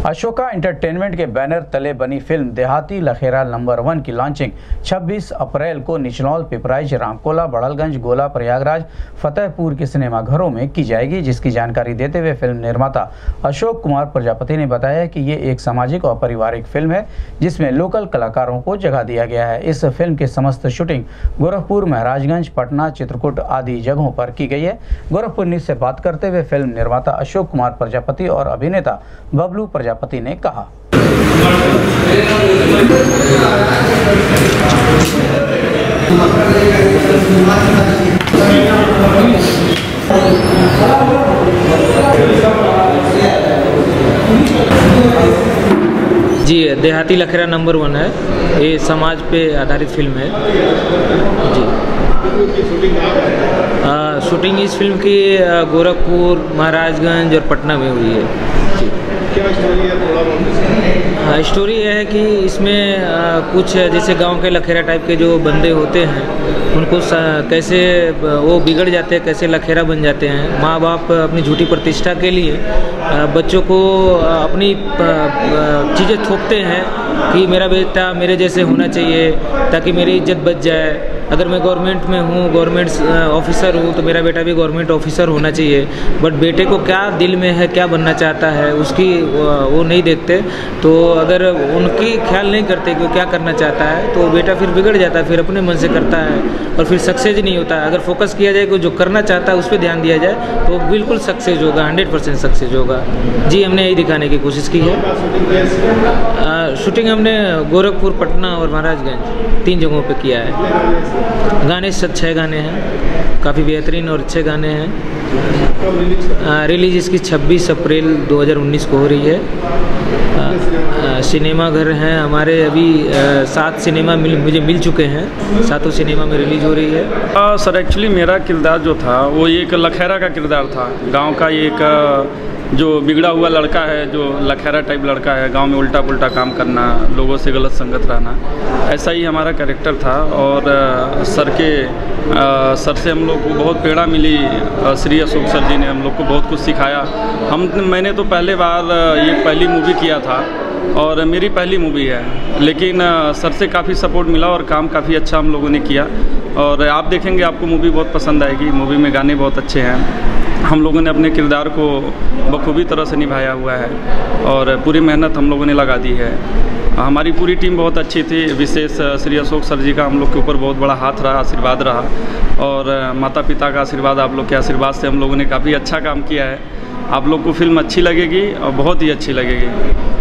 Ashoka entertainment के banner तले बनी फिल्म देहाती लखेरा नंबर 1 की लॉन्चिंग 26 अप्रैल को निचलौल, पिपराइच, रामकोला, बड़लगंज, गोला, प्रयागराज, फतेहपुर के सिनेमाघरों में की जाएगी। जिसकी जानकारी देते हुए फिल्म निर्माता अशोक कुमार प्रजापति ने बताया कि ये एक सामाजिक और पारिवारिक फिल्म है जिसमें लोकल कलाकारों को जगह दिया गया है। इस फिल्म की समस्त शूटिंग गोरखपुर, महाराजगंज, पटना, चित्रकूट आदि जगहों पर की गई है। गोरखपुर न्यूज से बात करते हुए फिल्म निर्माता अशोक कुमार प्रजापति और अभिनेता बबलू प्रजापति ने कहा, जी देहाती लखेरा नंबर 1 है। ये समाज पे आधारित फिल्म है जी। शूटिंग इस फिल्म की गोरखपुर, महाराजगंज और पटना में हुई है जी। क्या स्टोरी है थोड़ा? स्टोरी यह है कि इसमें कुछ जैसे गांव के लखेरा टाइप के जो बंदे होते हैं उनको कैसे वो बिगड़ जाते हैं, कैसे लखेरा बन जाते हैं। माँ बाप अपनी झूठी प्रतिष्ठा के लिए बच्चों को अपनी चीज़ें थोपते हैं कि मेरा बेटा मेरे जैसे होना चाहिए ताकि मेरी इज्जत बच जाए। अगर मैं गवर्नमेंट में हूँ, गवर्नमेंट ऑफिसर हूँ, तो मेरा बेटा भी गवर्नमेंट ऑफिसर होना चाहिए। बट बेटे को क्या दिल में है, क्या बनना चाहता है, उसकी वो नहीं देखते। तो अगर उनकी ख्याल नहीं करते कि वो क्या करना चाहता है तो बेटा फिर बिगड़ जाता है, फिर अपने मन से करता है और फिर सक्सेस नहीं होता है। अगर फोकस किया जाए कि जो करना चाहता है उस पर ध्यान दिया जाए तो बिल्कुल सक्सेस होगा, 100% सक्सेस होगा जी। हमने यही दिखाने की कोशिश की है। शूटिंग हमने गोरखपुर, पटना और महाराजगंज 3 जगहों पे किया है। गाने 6 गाने हैं, काफ़ी बेहतरीन और अच्छे गाने हैं। रिलीज इसकी 26 अप्रैल 2019 को हो रही है। सिनेमा घर हैं हमारे अभी 7 सिनेमा मुझे मिल चुके हैं, 7 सिनेमा में रिलीज हो रही है। सर एक्चुअली मेरा किरदार जो था वो एक लखेरा का किरदार था। गांव का एक जो बिगड़ा हुआ लड़का है, जो लखेरा टाइप लड़का है, गांव में उल्टा पुल्टा काम करना, लोगों से गलत संगत रहना, ऐसा ही हमारा कैरेक्टर था। और सर से हम लोग को बहुत प्रेरणा मिली। श्री अशोक सर जी ने हम लोग को बहुत कुछ सिखाया। मैंने तो पहले बार ये पहली मूवी किया था और मेरी पहली मूवी है, लेकिन सर से काफ़ी सपोर्ट मिला और काम काफ़ी अच्छा हम लोगों ने किया। और आप देखेंगे आपको मूवी बहुत पसंद आएगी। मूवी में गाने बहुत अच्छे हैं। हम लोगों ने अपने किरदार को बखूबी तरह से निभाया हुआ है और पूरी मेहनत हम लोगों ने लगा दी है। हमारी पूरी टीम बहुत अच्छी थी। विशेष श्री अशोक सर जी का हम लोग के ऊपर बहुत बड़ा हाथ रहा, आशीर्वाद रहा। और माता पिता का आशीर्वाद, आप लोग के आशीर्वाद से हम लोगों ने काफ़ी अच्छा काम किया है। आप लोग को फिल्म अच्छी लगेगी और बहुत ही अच्छी लगेगी।